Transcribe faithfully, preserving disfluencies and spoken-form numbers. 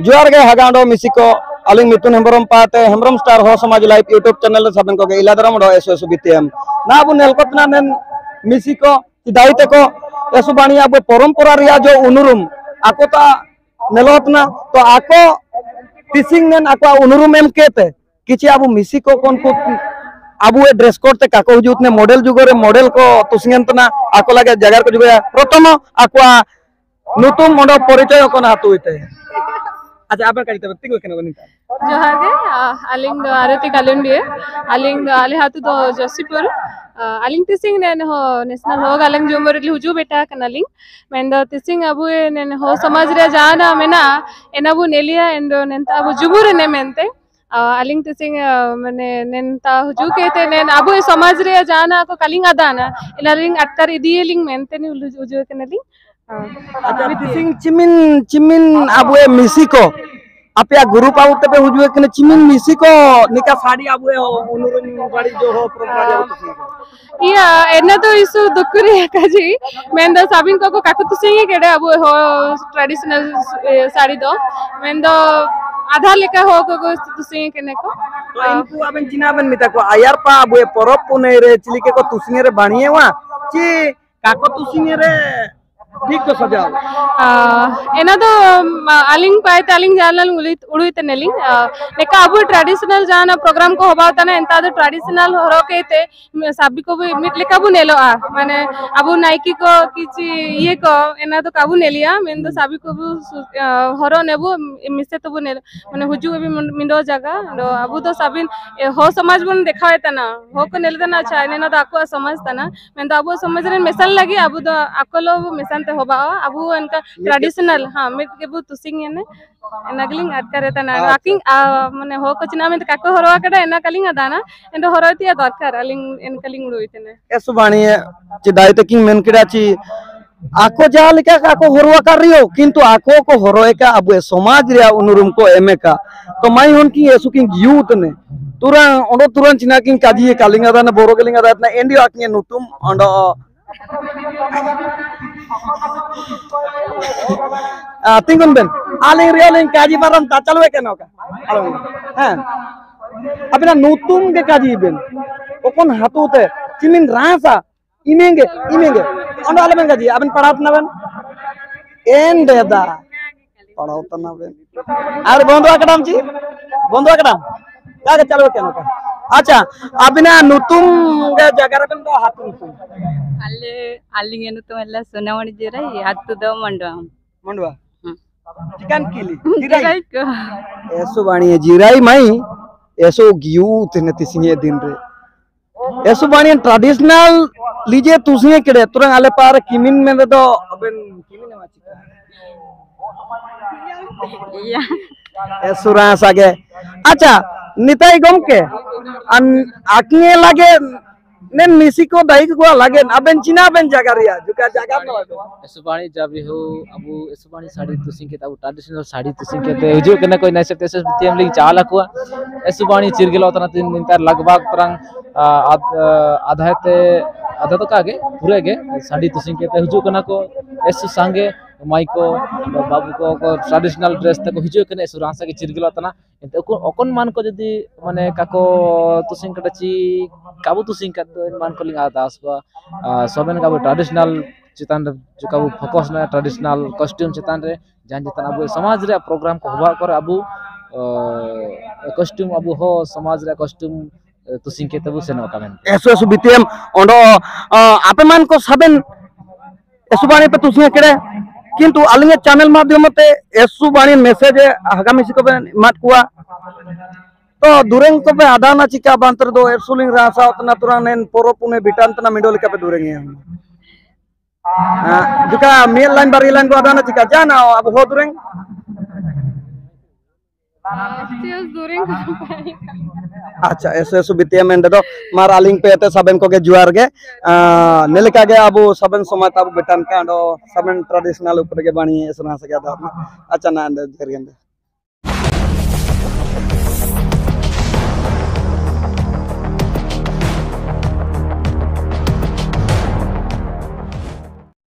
जुआर गे हगांडो मिसिको अलिंग मिथुन हेम्ब्रम पाते हेम्ब्रम स्टार हो समाज लाइव यूट्यूब चैनल सबन को गे इलादरम डो एसो एसो बितेम ना अबु नेलकोतना नेन मिसिको दाइते को एसु बाणी अब परंपरा रिया जो उनुरुम आकोता नेलोतना तो आको तिसिंग नेन आको उनुरुम एम केते किछि अब मिसिको कोन को अब ए ड्रेस कोड ते काको हुजुत ने मॉडल जुगरे मॉडल को तुसिंगंतना आको लागे जगार को जुगया प्रथम आको नुतुम मंडो परिचय कोन हातुइते अच्छा आपन काजिते तिगो केनो गनिता जोहार गे आलिंग आरती कालिंडी आलिंग आले हातु दो जसीपुर आलिंग तिसिंग ने हो नेशनल हो आलिंग जोमर हुजु बेटा कनालिंग मेंदो तिसिंग अबु ने हो समाज रे जाना मेना एनाबु नेलिया एंडो नेंता अबु जुबुर ने मेनते आलिंग तिसिंग माने नेंता हुजु केते नेन अबु समाज रे जाना को कालिंग आदाना एनालिंग अटकर इदियलिंग मेनते नि हुजु कनालिंग अच्छा तिसिंग चिमिन चिमिन अब ए मिसिको आपया ग्रुप आउ तबे हुजुए कने चिमिन मिसिको निका साड़ी अब ए उनुरुम साड़ी जो हो प्रोग्राम या एना तो इसु दुकुरी काजी मेंदो साबिन को काकु तुसिंग केडे अब हो ट्रेडिशनल साड़ी दो मेंदो आधा लेका हो को तुसिंग केने को तो इनको अबन चिनाबन मिता को आयार पा अब ए परब पुने रे चिलिके को तुसिंग रे बाणिए वा ची काको तुसिंग रे ठीक तो सजाओ एना तो आलिंग पाए तालिंग जानल उड़ुइत नेलिंग नेका अब ट्रेडिशनल जाना प्रोग्राम को होबा तना एंता तो ट्रेडिशनल हरो केते साबी को भी मिट लेका बु नेलो आ माने अब नाइकी को किछि ये को एना तो काबू नेलिया मेन तो साबी को हरो नेबु मिसे तो बु ने माने हुजु भी मिंडो जगह दो अब तो साबिन हो समाज बन देखावे तना हो को नेल तना अच्छा एना तो आको समाज तना मेन तो अब समाज रे मेसल लगी अब तो आकोलो मेसन होबा अबु अनका ट्रेडिशनल हां मिट के बु तुसिंग ने नगलिंग अट करे तना आकिंग माने हो कचना में काको हरवा कड़ा एना कलिंग दाना एंड हरतिया दरकार अलिंग एन कलिंग रोइतने एसु बाणी चिदाई ते किंग मेन किडा ची आको जा लेका काको हरवा कर रियो किंतु आको को हरोए का अब समाज रे उनुरुम को एमे का तो माई होन की एसु किंग यूथ ने तुरा ओडो तुरन चिना किंग काजी कलिंग दाना बोरो कलिंग दाना एंडी आकिंग नुतुम ओडो तिंगुन बेन आलिंग रियलिंग काजी बारम ता चलवे केनो का हां अबिना नुतुम के काजी बेन ओकोन हातुते चिमिन रासा इमेंगे इमेंगे ओंडो आले बेन काजी अबिन पढ़ात ना बेन एन देदा पढ़ाओ तना बेन आर बंदो अकडाम जी बंदो अकडाम का चलवे केनो का अच्छा अबिना नुतुम के जगह बेन दो हातु नुतुम अल्ले अल्लिंगे नुतुम एल्ला सोनामणि जिराई हातु दो मंडवा मंडवा चिकन किली जिराई को एसो बाणी जिराई माई एसो गियूत ने तिसिंगे दिन रे एसो बाणी ट्रेडिशनल लीजे तुसिंगे केडे तुरंग आले पार किमिन में दो अबेन किमिन मा चिकन या एसो रास आगे अच्छा निताई गमके अन आकिए लागे नेन मिसिको दाई को लागे अबेन चिना बेन जगह रिया जुका जगह न एसुबाणी जब हो अबु एसुबाणी साड़ी तुसिंग के तब ट्रेडिशनल साड़ी तुसिंग के ते हुजु कने कोई नै सकते से बितियम लिंग चाला को एसुबाणी चिरगेलो तना तीन दिन तर लगभग तरंग आधा ते आधा तो कागे पूरे गे साड़ी तुसिंग के ते हुजु कना को एसु संगे माई को बाबू को को ट्रेडिशनल ड्रेस तक हुजु कने एसु रासा के चिरगेलो तना एते ओकन मान को जदी माने काको तुसिंग कटची काबू तुसिंग का मान को लिंग आदास को सबन का ट्रेडिशनल चितान जो का फोकस ना ट्रेडिशनल कॉस्ट्यूम चितान रे जान चितान अब समाज रे प्रोग्राम को होबा कर अब कॉस्ट्यूम अब हो समाज रे कॉस्ट्यूम तुसिंग के तबु सेनो कमेन एसो एसो बितियम ओंडो आपे मान को सबन एसु बाणी पे तुसिंग केडे किंतु अलिंगे चैनल माध्यम ते एसु बाणी मैसेज हगामी सिको पे मात कुआ तो दुरेंग को पे आदाना चिका बांतर दो एसुलिंग रासा उतना तुरानेन पोरो पुने बिटांतना मिडोल का पे दुरेंगे हां जुका मेल लाइन बारी लाइन को आदाना चिका जाना अब हो दुरेंग अच्छा ऐसे ऐसे बितिया में दो मार आलिंग पे ते सबन को के जुआर के नेलका के अब सबन समाज अब बेटन का सबन ट्रेडिशनल ऊपर के बाणी ऐसा ना सके अच्छा ना अंदर